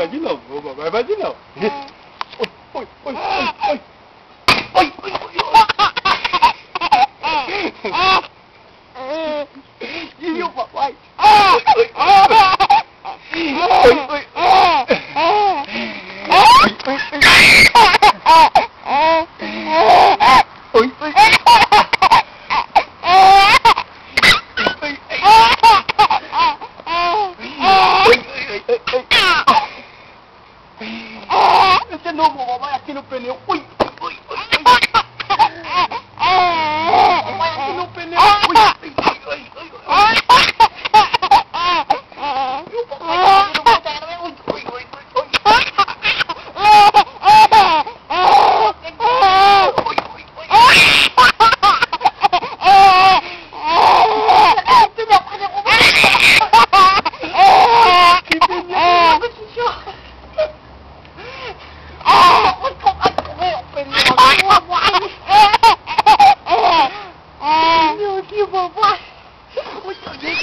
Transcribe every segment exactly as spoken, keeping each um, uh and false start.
vai de novo, o papai vai de novo. Oi, oi, oi, oi, oi. Oi, oi, oi, oi. E o papai? Oi, oi, oi, oi. Oi, oi. Esse é novo, papai, aqui no pneu. Ui, ui, ui, ui. Papai, aqui no pneu. Ui, ui, ui, ui, ui. E o papai aqui no pneu. Ui, ui, ui, ui, ui. Meu Deus, papai! Muito bem!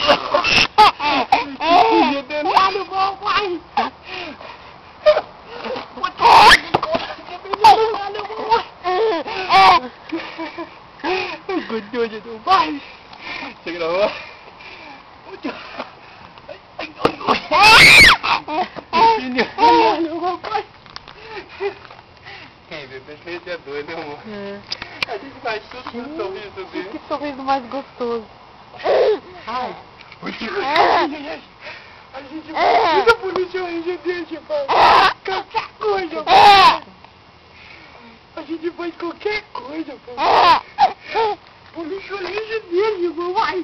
Que danado, papai! Muito danado, papai! Gostoso do pai! Você gravou? Muito... Ai, ai, ai, ai! Que danado, papai! Ei, bebê, você é doido, amor? É. A gente faz tudo com um sorriso dele. Que sorriso mais gostoso. Ai. A gente precisa polícia hoje desse, pai. Qualquer coisa, pai. A gente faz qualquer coisa, pai. Polícia hoje dele, papai.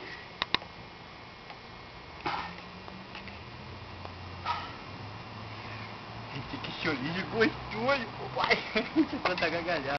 Gente, que chorinho gostoso, papai. Você tá gargalhado.